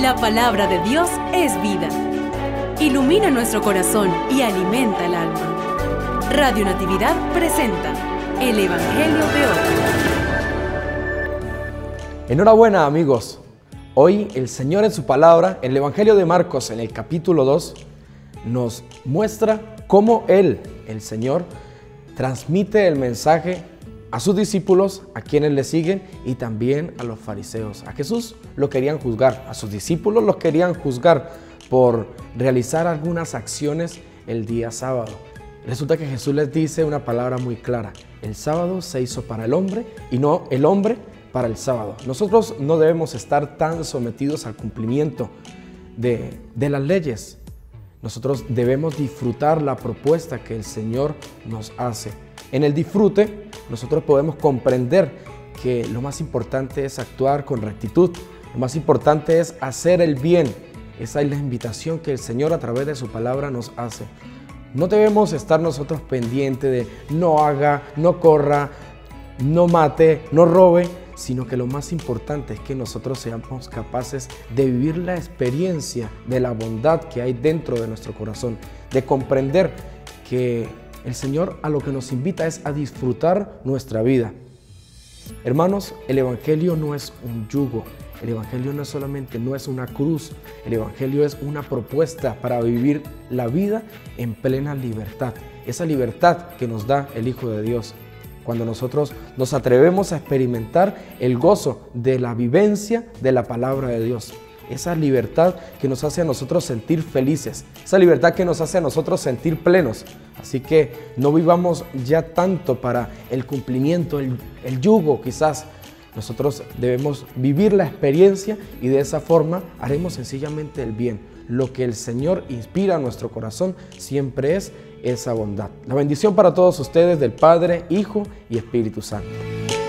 La palabra de Dios es vida. Ilumina nuestro corazón y alimenta el alma. Radio Natividad presenta el Evangelio de hoy. Enhorabuena, amigos. Hoy el Señor en su palabra, en el Evangelio de Marcos, en el capítulo 2, nos muestra cómo Él, el Señor, transmite el mensaje a sus discípulos, a quienes le siguen y también a los fariseos. A Jesús lo querían juzgar, a sus discípulos los querían juzgar por realizar algunas acciones el día sábado. Resulta que Jesús les dice una palabra muy clara: el sábado se hizo para el hombre y no el hombre para el sábado. Nosotros no debemos estar tan sometidos al cumplimiento de las leyes. Nosotros debemos disfrutar la propuesta que el Señor nos hace. En el disfrute, nosotros podemos comprender que lo más importante es actuar con rectitud. Lo más importante es hacer el bien. Esa es la invitación que el Señor a través de su palabra nos hace. No debemos estar nosotros pendientes de no haga, no corra, no mate, no robe, sino que lo más importante es que nosotros seamos capaces de vivir la experiencia de la bondad que hay dentro de nuestro corazón, de comprender que el Señor a lo que nos invita es a disfrutar nuestra vida. Hermanos, el Evangelio no es un yugo, el Evangelio no es una cruz, el Evangelio es una propuesta para vivir la vida en plena libertad, esa libertad que nos da el Hijo de Dios. Cuando nosotros nos atrevemos a experimentar el gozo de la vivencia de la palabra de Dios. Esa libertad que nos hace a nosotros sentir felices, esa libertad que nos hace a nosotros sentir plenos. Así que no vivamos ya tanto para el cumplimiento, el yugo quizás. Nosotros debemos vivir la experiencia y de esa forma haremos sencillamente el bien. Lo que el Señor inspira a nuestro corazón siempre es esa bondad. La bendición para todos ustedes del Padre, Hijo y Espíritu Santo.